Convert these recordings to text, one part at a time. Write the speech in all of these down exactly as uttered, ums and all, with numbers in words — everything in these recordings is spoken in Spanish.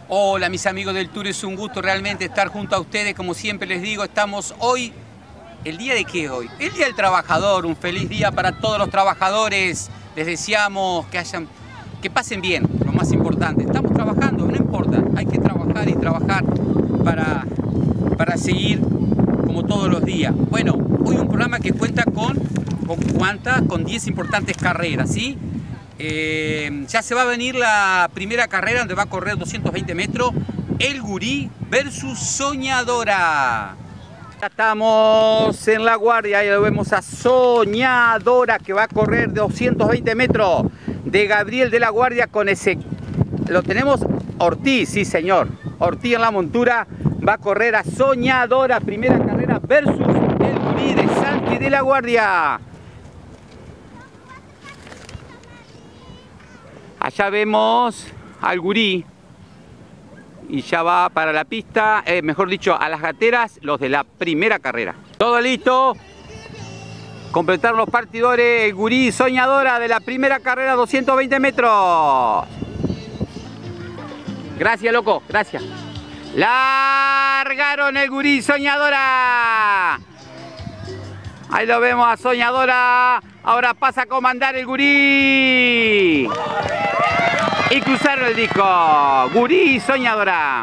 Hola mis amigos del Tour, es un gusto realmente estar junto a ustedes. Como siempre les digo, estamos hoy, ¿el día de qué hoy? El Día del Trabajador, un feliz día para todos los trabajadores. Les deseamos que hayan, que pasen bien, lo más importante. Estamos trabajando, no importa, hay que trabajar y trabajar para, para seguir como todos los días. Bueno, hoy un programa que cuenta con, con cuántas, con diez importantes carreras, ¿sí? Eh, ya se va a venir la primera carrera donde va a correr doscientos veinte metros, El Gurí versus Soñadora. Ya estamos en La Guardia y lo vemos a Soñadora que va a correr doscientos veinte metros de Gabriel de la Guardia con ese... Lo tenemos Ortiz, sí señor. Ortiz en la montura va a correr a Soñadora, primera carrera versus El Gurí de Santi de la Guardia. Allá vemos al Gurí y ya va para la pista, eh, mejor dicho, a las gateras, los de la primera carrera. Todo listo. Completaron los partidores, el Gurí y Soñadora de la primera carrera, doscientos veinte metros. Gracias, loco, gracias. Largaron el Gurí y Soñadora. Ahí lo vemos a Soñadora. Ahora pasa a comandar el Gurí. Y cruzaron el disco. Gurí y Soñadora.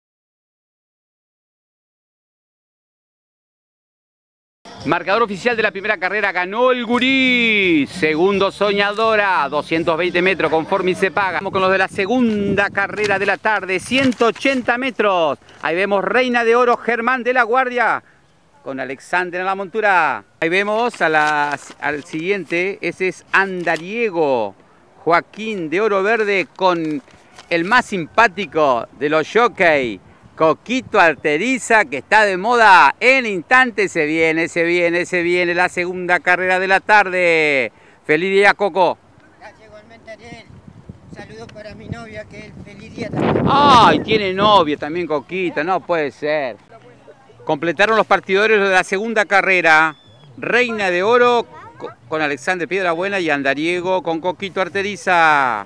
Marcador oficial de la primera carrera. Ganó el Gurí. Segundo Soñadora. doscientos veinte metros conforme y se paga. Vamos con los de la segunda carrera de la tarde. ciento ochenta metros. Ahí vemos Reina de Oro Germán de la Guardia con Alexander en la montura. Ahí vemos a la, al siguiente. Ese es Andariego Joaquín de Oro Verde con el más simpático de los jockey, Coquito Arteriza, que está de moda. En instante se viene, se viene, se viene la segunda carrera de la tarde. Feliz día, Coco. Gracias, igualmente, Ariel. Saludos para mi novia, que es feliz día también. Ay, tiene novia también, Coquita, no puede ser. Completaron los partidores de la segunda carrera. Reina de Oro con Alexander Piedrabuena y Andariego con Coquito Arteriza.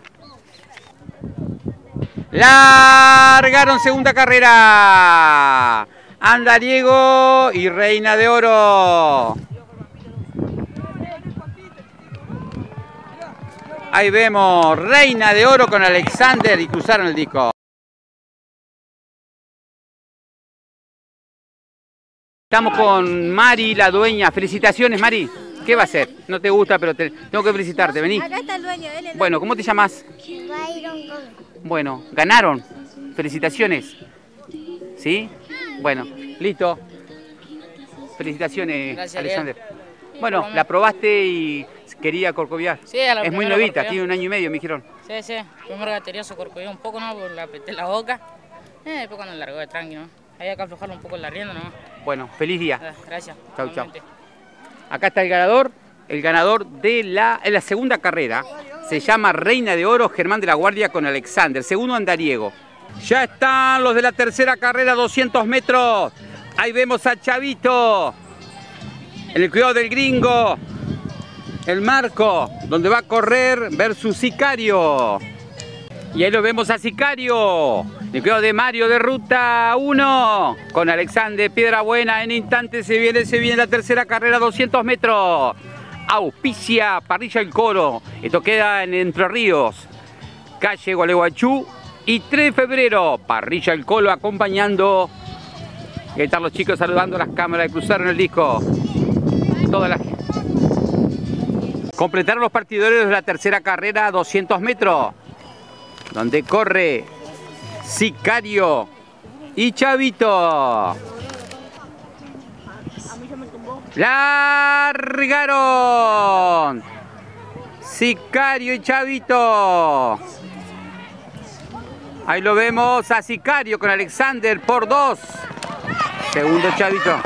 Largaron segunda carrera. Andariego y Reina de Oro. Ahí vemos Reina de Oro con Alexander y cruzaron el disco. Estamos con Mari, la dueña. Felicitaciones, Mari. ¿Qué va a hacer? No te gusta, pero te, tengo que felicitarte. Vení. Acá está el dueño. Él es bueno, ¿cómo te llamas? Byron Gómez. Bueno, ganaron. Felicitaciones. ¿Sí? Bueno, listo. Felicitaciones, Gracias, Alexander. bien. Bueno, la probaste y quería corcoviar. Sí, a la es muy primera novita, corcovió. tiene un año y medio, me dijeron. Sí, sí. Primero gaterioso corcovió un poco, ¿no? Porque le apreté la boca. Eh, después cuando largó de tranqui, ¿no? Había que aflojarlo un poco en la rienda, ¿no? Bueno, feliz día. Ah, gracias. Chau, chau. Igualmente. Acá está el ganador. El ganador de la, en la segunda carrera se llama Reina de Oro Germán de la Guardia con Alexander. Segundo Andariego. Ya están los de la tercera carrera, doscientos metros. Ahí vemos a Chavito. En el cuidado del gringo. El marco, donde va a correr versus Sicario. Y ahí lo vemos a Sicario. En el cuidado de Mario de Ruta uno. Con Alexander Piedrabuena. En instante se viene, se viene la tercera carrera, doscientos metros. Auspicia Parrilla El Coro. Esto queda en Entre Ríos. Calle Gualeguaychú y tres de febrero. Parrilla El Coro acompañando. Y ahí están los chicos saludando las cámaras que cruzaron el disco. Toda la... Completaron los partidarios de la tercera carrera, doscientos metros. Donde corre Sicario y Chavito. Largaron Sicario y Chavito. Ahí lo vemos a Sicario con Alexander por dos. Segundo Chavito.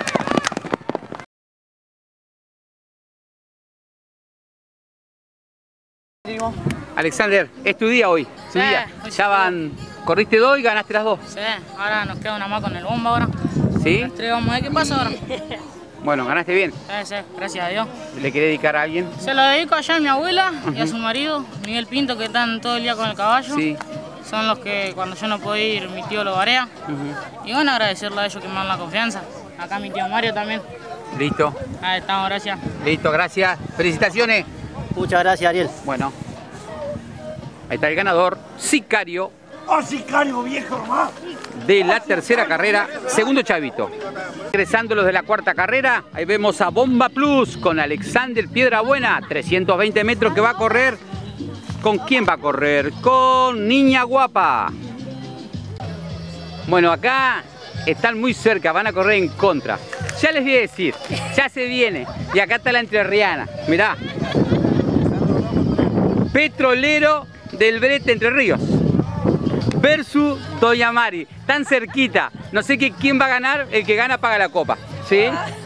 Alexander, es tu día hoy. Tu Sí, día. hoy Ya sí. van. Corriste dos y ganaste las dos. Sí, ahora nos queda una más con el bomba ahora. ¿Sí? Los tres vamos a ver qué pasa ahora. Bueno, ganaste bien. Sí, sí, gracias a Dios. ¿Le querés dedicar a alguien? Se lo dedico allá a mi abuela y a su marido, Miguel Pinto, que están todo el día con el caballo. Sí. son los que cuando yo no puedo ir, mi tío lo barea. Uh-huh. Y bueno, agradecerle a ellos que me dan la confianza. Acá mi tío Mario también. Listo. Ahí estamos, gracias. Listo, gracias. Felicitaciones. Muchas gracias, Ariel. Bueno, ahí está el ganador, Sicario. ¡Oh, Sicario, viejo, hermano! De la tercera carrera, segundo Chavito. Ingresando los de la cuarta carrera, ahí vemos a Bomba Plus con Alexander Piedrabuena, trescientos veinte metros que va a correr. ¿Con quién va a correr? Con Niña Guapa. Bueno, acá están muy cerca, van a correr en contra. Ya les voy a decir, ya se viene. Y acá está la entrerriana, mirá. Petrolero del Brete Entre Ríos versus Doña Mari, tan cerquita. No sé que, quién va a ganar, el que gana paga la copa, ¿sí?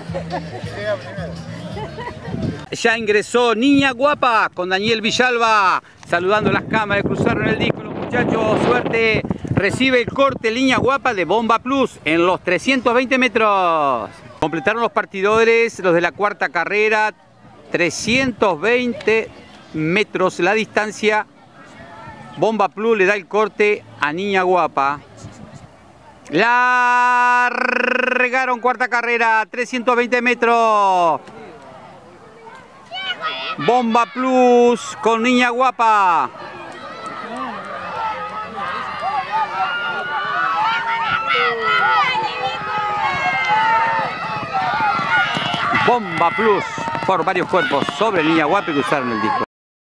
Ya ingresó Niña Guapa con Daniel Villalba, saludando las cámaras, cruzaron el disco los muchachos, suerte. Recibe el corte Niña Guapa de Bomba Plus en los trescientos veinte metros. Completaron los partidores, los de la cuarta carrera, trescientos veinte metros la distancia. Bomba Plus le da el corte a Niña Guapa. Largaron cuarta carrera, trescientos veinte metros. Bomba Plus con Niña Guapa. Bomba Plus por varios cuerpos sobre Niña Guapa y cruzaron el disco.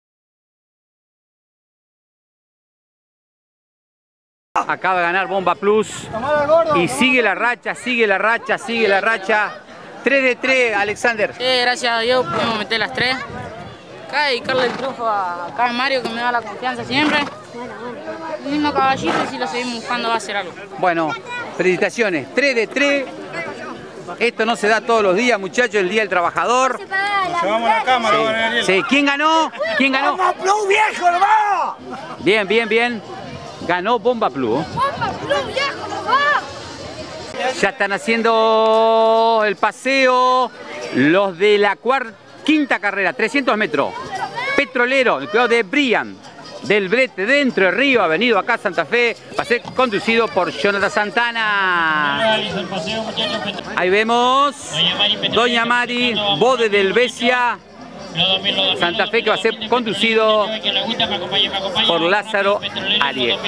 Acaba de ganar Bomba Plus y sigue la racha, sigue la racha, sigue la racha. tres de tres, Alexander. Sí, gracias a Dios pudimos meter las tres. Acá dedicarle el triunfo a acá Mario, que me da la confianza siempre. Un lindo caballito y si lo seguimos buscando va a ser algo. Bueno, felicitaciones. tres de tres. Esto no se da todos los días, muchachos, el Día del Trabajador. Llevamos la cámara, sí. Sí. ¿Quién ganó? ¿Quién ganó? ¡Bomba Plus, viejo, hermano! Bien, bien, bien. Ganó Bomba Plus. ¡Bomba Plus, viejo, hermano! Ya están haciendo el paseo los de la cuarta, quinta carrera, trescientos metros. Petrolero, el cuidado de Brian, del Brete dentro del río, ha venido acá a Santa Fe, va a ser conducido por Jonathan Santana. Ahí vemos Doña Mari, Bode del Besia, Santa Fe, que va a ser conducido por Lázaro Ariel.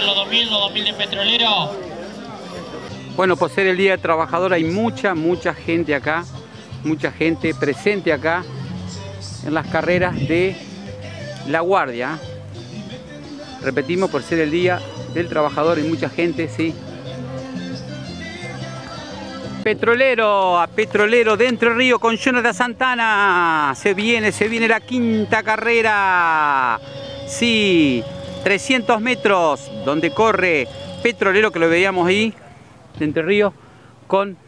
Bueno, por ser el Día del Trabajador hay mucha, mucha gente acá, mucha gente presente acá en las carreras de La Guardia. Repetimos, por ser el Día del Trabajador hay mucha gente, sí. Petrolero, a Petrolero dentro del río con Jonathan Santana. Se viene, se viene la quinta carrera. Sí, trescientos metros, donde corre Petrolero, que lo veíamos ahí, de Entre Ríos, con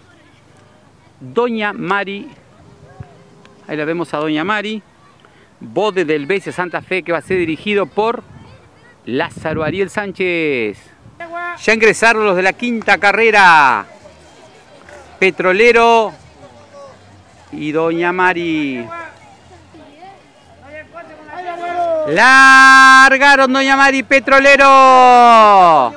Doña Mari. Ahí la vemos a Doña Mari. Bode del Besia Santa Fe, que va a ser dirigido por Lázaro Ariel Sánchez. Ya ingresaron los de la quinta carrera. Petrolero y Doña Mari. Largaron Doña Mari y Petrolero.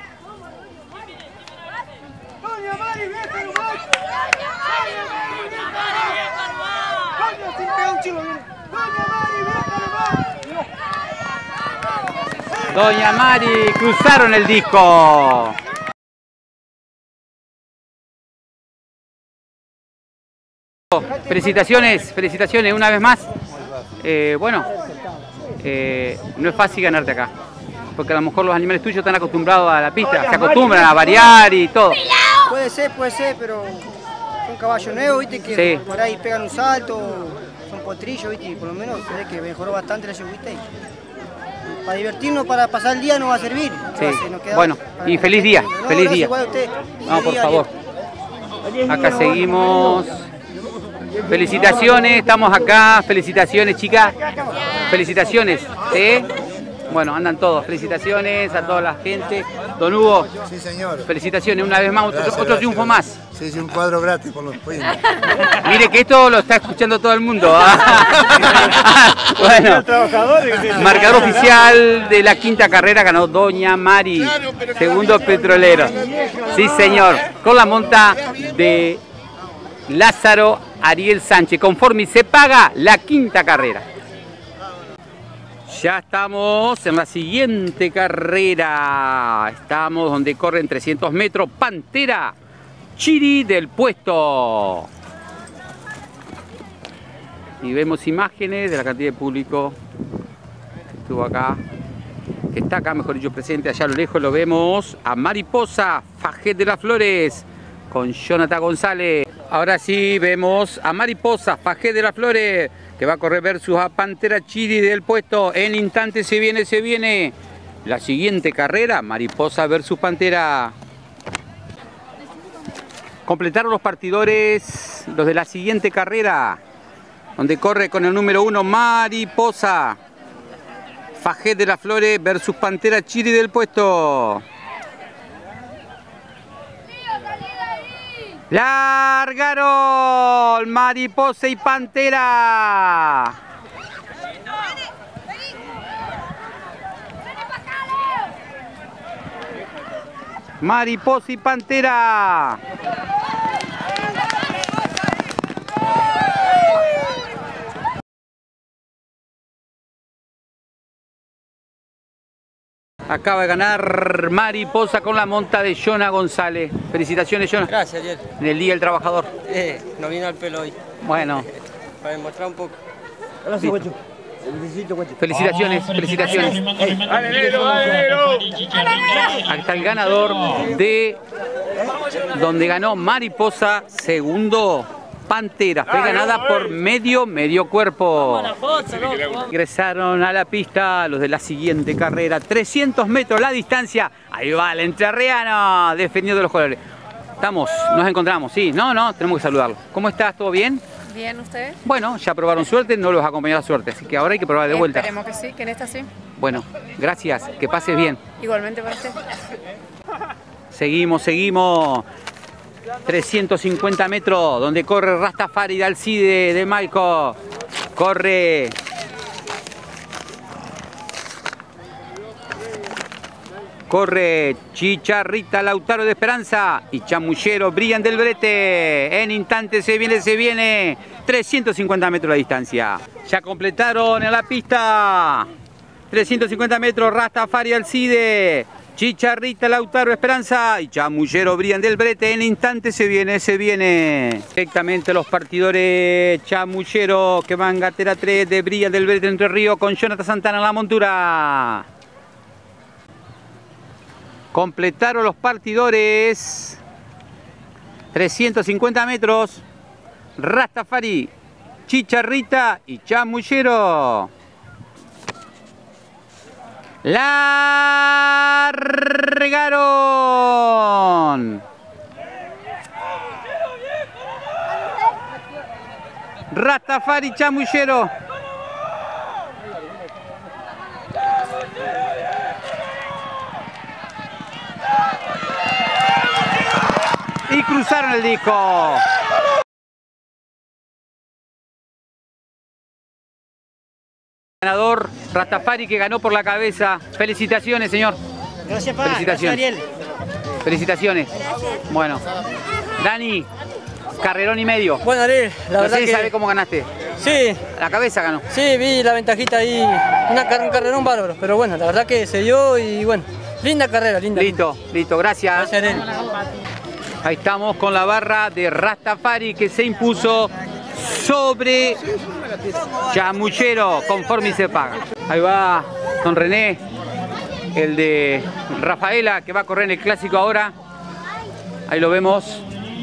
Doña Mari, cruzaron el disco. Felicitaciones, felicitaciones una vez más. Eh, bueno, eh, no es fácil ganarte acá, porque a lo mejor los animales tuyos están acostumbrados a la pista, se acostumbran a variar y todo. Puede ser, puede ser, pero son caballos nuevos, viste, que sí. Por ahí pegan un salto, son potrillos, viste, y por lo menos se ve que mejoró bastante la yegüita. Para divertirnos, para pasar el día nos va a servir. Sí. Entonces, nos queda Bueno, y feliz día, no, feliz gracias, día. igual a usted. No, por Feliz favor. día. Acá seguimos. Felicitaciones, estamos acá. Felicitaciones, chicas. Felicitaciones. ¿Sí? Bueno, andan todos. Felicitaciones a toda la gente. Don Hugo. Sí, señor. Felicitaciones una vez más. Otro, Gracias, otro triunfo gracias. más. Sí, sí, un cuadro gratis por los primos. Mire que esto lo está escuchando todo el mundo. Bueno, marcador oficial de la quinta carrera ganó Doña Mari, segundo Petrolero. Sí, señor, con la monta de Lázaro Ariel Sánchez. Conforme se paga la quinta carrera. Ya estamos en la siguiente carrera. Estamos donde corren trescientos metros. Pantera Chiri del Puesto. Y vemos imágenes de la cantidad de público que estuvo acá, que está acá, mejor dicho, presente. Allá a lo lejos lo vemos a Mariposa Fajet de las Flores con Jonathan González. Ahora sí vemos a Mariposa Fajet de las Flores, que va a correr versus a Pantera Chiri del Puesto. En instante se viene, se viene la siguiente carrera, Mariposa versus Pantera. Completaron los partidores, los de la siguiente carrera, donde corre con el número uno Mariposa Fajet de las Flores versus Pantera Chiri del Puesto. Largaron Mariposa y Pantera. Mariposa y Pantera. Acaba de ganar Mariposa con la monta de Jonah González. Felicitaciones, Jonah. Gracias, ayer. En el Día del Trabajador. Eh, no vino al pelo hoy. Bueno. Para demostrar un poco. Gracias, Guacho. Felicitaciones, felicitaciones. ¡Dale, negro, dale, negro! Aquí está el ganador de donde ganó Mariposa, segundo Pantera. Fue ganada por medio, medio cuerpo. Ingresaron a la pista los de la siguiente carrera. trescientos metros la distancia. Ahí va el entrerriano defendiendo los colores. Estamos, nos encontramos, sí. No, no, tenemos que saludarlo. ¿Cómo estás? ¿Todo bien? Bien, ¿usted? Bueno, ya probaron suerte, no los acompañó la suerte. Así que ahora hay que probar de vuelta. Esperemos que sí, que en esta sí. Bueno, gracias. Que pases bien. Igualmente para usted. Seguimos, seguimos. trescientos cincuenta metros, donde corre Rastafari de Alcide de Maico. Corre Corre Chicharrita Lautaro de Esperanza y Chamullero Brian del Brete. En instante se viene, se viene. trescientos cincuenta metros la distancia. Ya completaron en la pista. trescientos cincuenta metros Rastafari Alcide. Chicharrita Lautaro Esperanza y Chamullero Brian del Brete. En instante se viene, se viene. Directamente los partidores Chamullero que van gatera tres de Brian del Brete Entre Ríos con Jonathan Santana en la montura. Completaron los partidores. trescientos cincuenta metros. Rastafari, Chicharrita y Chamullero. Largaron. Rastafari, Chamullero. Y cruzaron el disco. Ganador Rastafari, que ganó por la cabeza. Felicitaciones, señor. Gracias, pa. Felicitaciones. Gracias, Ariel. Felicitaciones. Bueno, Dani, carrerón y medio. Bueno, Ariel, la no verdad sé si que... sabe cómo ganaste. Sí, La cabeza ganó. sí, vi la ventajita ahí. Una, car- un carrerón bárbaro, pero bueno, la verdad que se dio y bueno, linda carrera, linda. Listo, listo, gracias. Gracias, Ariel. Ahí estamos con la barra de Rastafari que se impuso sobre Chamullero, conforme se paga. Ahí va don René, el de Rafaela, que va a correr en el clásico ahora. Ahí lo vemos.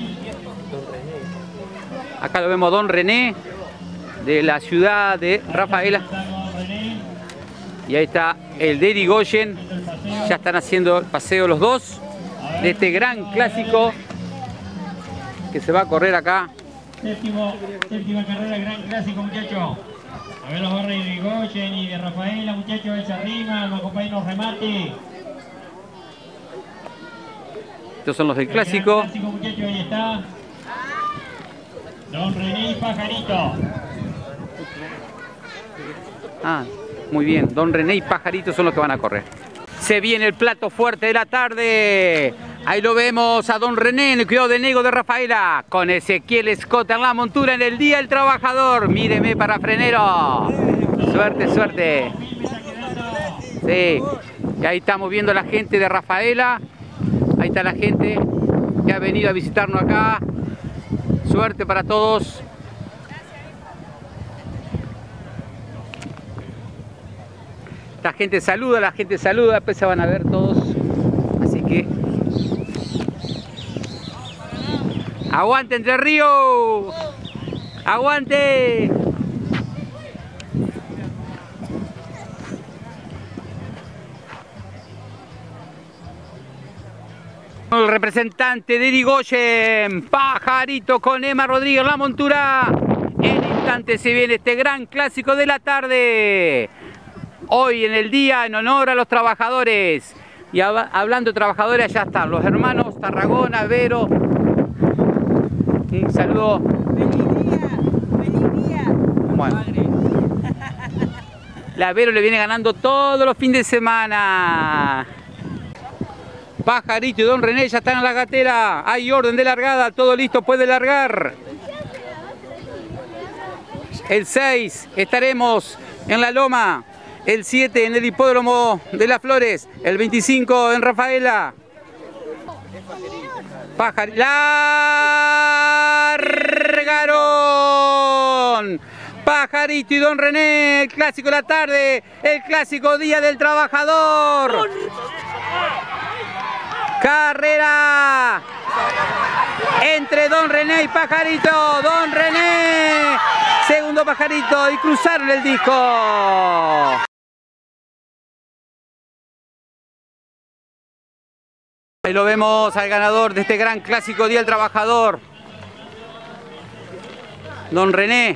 Acá lo vemos don René, de la ciudad de Rafaela. Y ahí está el de Irigoyen. Ya están haciendo el paseo los dos de este gran clásico que se va a correr acá. Séptimo, séptima carrera, gran clásico, muchachos. A ver los barras de Irigoyen y de Rafaela, muchachos, esa rima, me acompañan los remates. Estos son los del clásico. El clásico, muchachos, ahí está. Don René y Pajarito. Ah, muy bien. Don René y Pajarito son los que van a correr. Se viene el plato fuerte de la tarde. Ahí lo vemos a Don René en el cuidado de Nego de Rafaela. Con Ezequiel Escota en la montura en el Día del Trabajador. Míreme para Frenero. Suerte, suerte. Sí. Y ahí estamos viendo a la gente de Rafaela. Ahí está la gente que ha venido a visitarnos acá. Suerte para todos. La gente saluda, la gente saluda, después se van a ver todos. Así que... ¡aguante Entre Ríos! ¡Aguante! El representante de Irigoyen, Pajarito con Emma Rodríguez, la montura. En instante se viene este gran clásico de la tarde. Hoy en el día en honor a los trabajadores. Y hablando de trabajadores, allá están los hermanos Tarragona, Vero. Un saludo. ¡Feliz día! ¡Feliz día! Bueno. La Vero le viene ganando todos los fines de semana. Pajarito y Don René ya están en la gatera. Hay orden de largada, todo listo, puede largar. El seis estaremos en la Loma. El siete en el hipódromo de Las Flores. El veinticinco en Rafaela. Pajarito. ¡Largaron! Pajarito y Don René, el clásico de la tarde, el clásico Día del Trabajador. Carrera entre Don René y Pajarito. Don René, segundo Pajarito y cruzaron el disco. Ahí lo vemos al ganador de este gran clásico Día del Trabajador, Don René.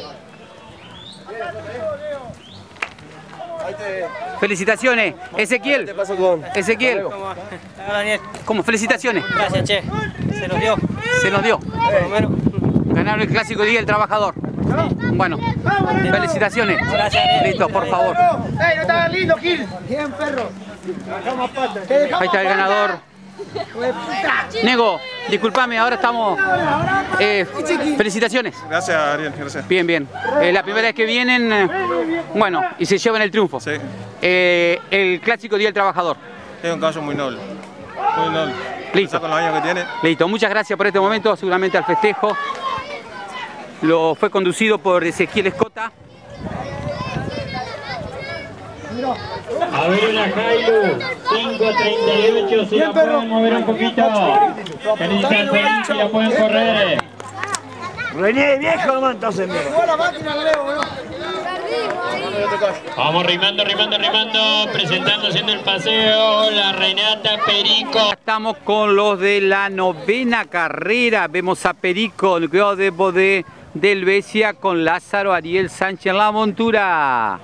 Felicitaciones, Ezequiel. ¿Qué pasó con Ezequiel. ¿Cómo? Daniel. ¿Cómo? Felicitaciones. Gracias, che. Se nos dio. Se nos dio. Por lo menos. Ganaron el clásico Día del Trabajador. Bueno, felicitaciones. Gracias, Daniel. Listo, por favor. ¡Ey, no estaba lindo, Gil! Bien, perro. Ahí está el ganador. Nego, discúlpame, ahora estamos... Eh, felicitaciones. Gracias, Ariel, gracias. Bien, bien. Eh, la primera vez que vienen, eh, bueno, y se llevan el triunfo. Sí. Eh, el clásico Día del Trabajador. Es un caballo muy noble. Muy noble. Listo. Con los años que tiene. Listo, muchas gracias por este momento, seguramente al festejo. Lo fue conducido por Ezequiel Escota. A ver la Jailu, cinco treinta y ocho, si la pueden mover un poquito. Felicitaciones, si la pueden correr. René, viejo, nomás, entonces, mira. Vamos rimando, rimando, rimando, presentando, haciendo el paseo, la Renata Perico. Estamos con los de la novena carrera. Vemos a Perico, el cuidado de Bodé del Besia con Lázaro Ariel Sánchez en la montura.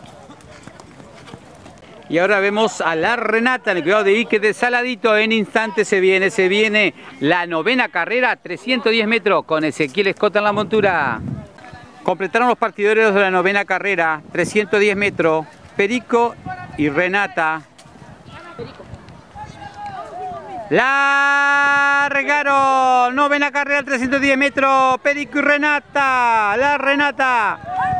Y ahora vemos a la Renata en el cuidado de Ike de Saladito. En instante se viene, se viene la novena carrera, trescientos diez metros, con Ezequiel Escota en la montura. Completaron los partidarios de la novena carrera, trescientos diez metros, Perico y Renata. Largaron, novena carrera, trescientos diez metros, Perico y Renata, la Renata.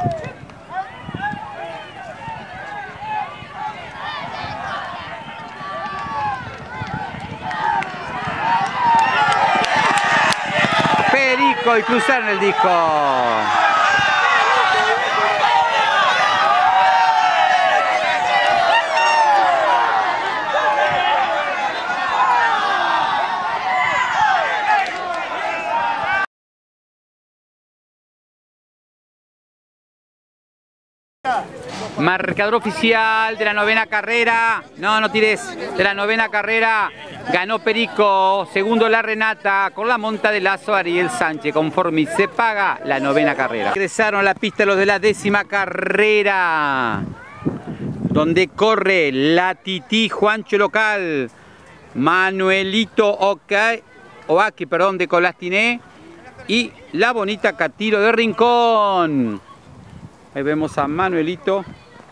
Perico y cruzaron el disco. Marcador oficial de la novena carrera. No, no tires. De la novena carrera ganó Perico. Segundo la Renata con la monta de lazo Ariel Sánchez. Conforme se paga la novena carrera. Ingresaron a la pista los de la décima carrera, donde corre la Tití Juancho Local, Manuelito Oca, Oaki, perdón, de Colastiné, y la bonita Catiro de Rincón. Ahí vemos a Manuelito.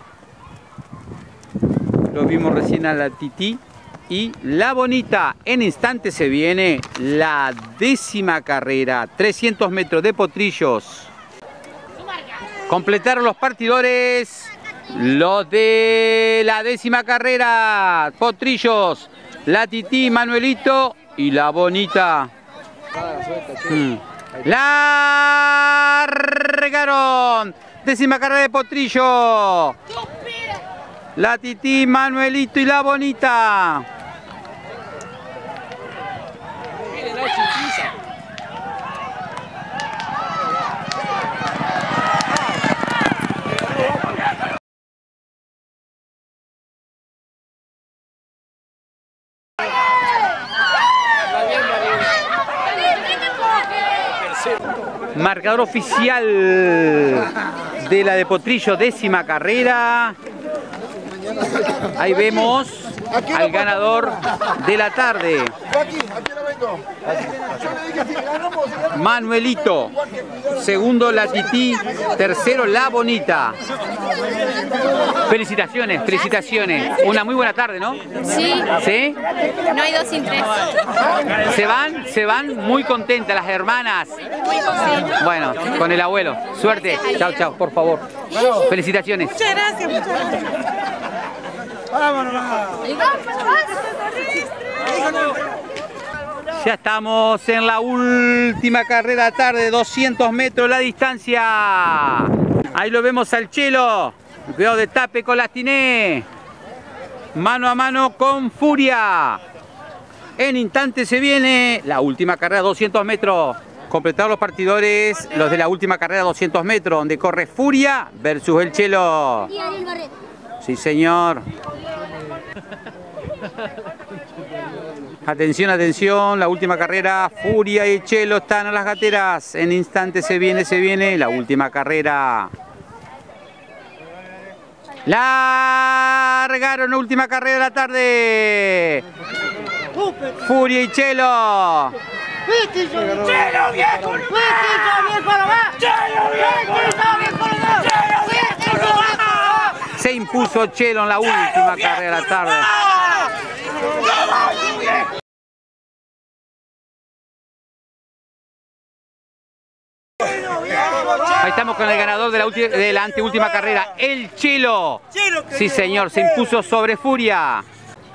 Lo vimos recién a la Tití. Y la bonita. En instantes se viene la décima carrera. trescientos metros de potrillos. Completaron los partidores. Los de la décima carrera. Potrillos. La Tití, Manuelito y la bonita. Hmm. Largaron. Décima carrera de potrillo. La Tití, Manuelito y la bonita. Marcador oficial de la de potrillo, décima carrera. Ahí vemos al ganador de la tarde, Manuelito. Segundo la Tití, tercero la bonita. Felicitaciones, felicitaciones. Una muy buena tarde, ¿no? Sí. ¿Sí? No hay dos sin tres. Se van, se van muy contentas las hermanas. Muy contentas. Bueno, con el abuelo. Suerte. Chao, chao, por favor. Felicitaciones. Muchas gracias, muchas gracias. Ya estamos en la última carrera tarde, doscientos metros la distancia. Ahí lo vemos al Chelo. Cuidado de tape con Lastiné. Mano a mano con Furia. En instante se viene la última carrera, doscientos metros. Completados los partidores, los de la última carrera, doscientos metros, donde corre Furia versus el Chelo. Sí, señor. Atención, atención, la última carrera, Furia y Chelo están a las gateras. En instante se viene, se viene la última carrera. Largaron la última carrera de la tarde. Furia y Chelo. ¡Chelo, viejo! ¡Chelo, viejo, nomás! ¡Chelo, viejo! ¡Chelo, viejo! Se impuso Chelo en la última carrera de la tarde. Ahí estamos con el ganador de la, de la anteúltima carrera, el Chelo. Sí, señor, se impuso sobre Furia.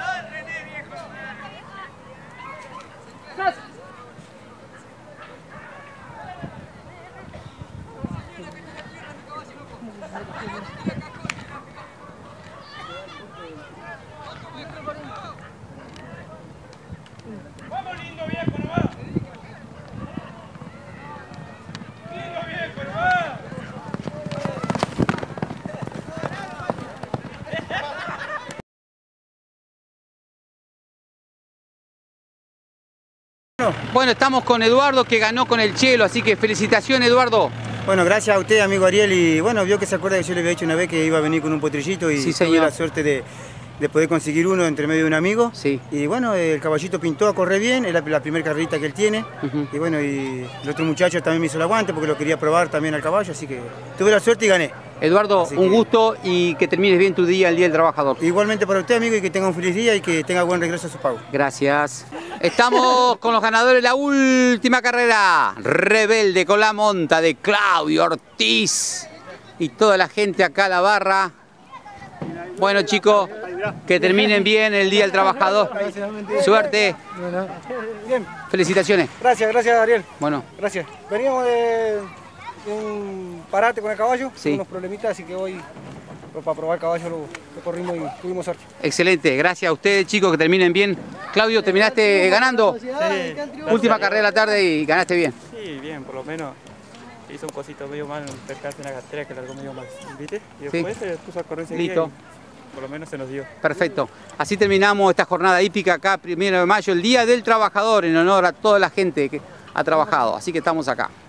Bueno, estamos con Eduardo, que ganó con el Chelo, así que felicitaciones, Eduardo. Bueno, gracias a usted, amigo Ariel, y bueno, vio que se acuerda que yo le había dicho una vez que iba a venir con un potrillito y sí, tuve señor. la suerte de, de poder conseguir uno entre medio de un amigo. Sí. Y bueno, el caballito pintó a correr bien, es la, la primera carrerita que él tiene. Uh-huh. Y bueno, y el otro muchacho también me hizo el aguante porque lo quería probar también al caballo, así que tuve la suerte y gané. Eduardo, así un que... gusto y que termines bien tu día, el Día del Trabajador. Igualmente para usted, amigo, y que tenga un feliz día y que tenga buen regreso a su pago. Gracias. Estamos con los ganadores de la última carrera. Rebelde con la monta de Claudio Ortiz y toda la gente acá a la barra. Bueno, chicos, que terminen bien el Día del Trabajador. Suerte. Bien. Felicitaciones. Gracias, gracias, Ariel. Bueno. Gracias. Veníamos de, de un parate con el caballo, sí. unos problemitas, así que hoy para probar el caballo lo, lo corrimos y tuvimos suerte. Excelente, gracias a ustedes, chicos, que terminen bien. Claudio, ¿terminaste ganando? Sí. Última carrera de la tarde y ganaste bien. Sí, bien, por lo menos hizo un cosito medio mal, un percance en la cartera que largó medio mal, ¿viste? Y después Sí. se puso a correr enseguida. Listo. Y por lo menos se nos dio. Perfecto. Así terminamos esta jornada hípica acá, primero de mayo, el Día del Trabajador, en honor a toda la gente que ha trabajado. Así que estamos acá.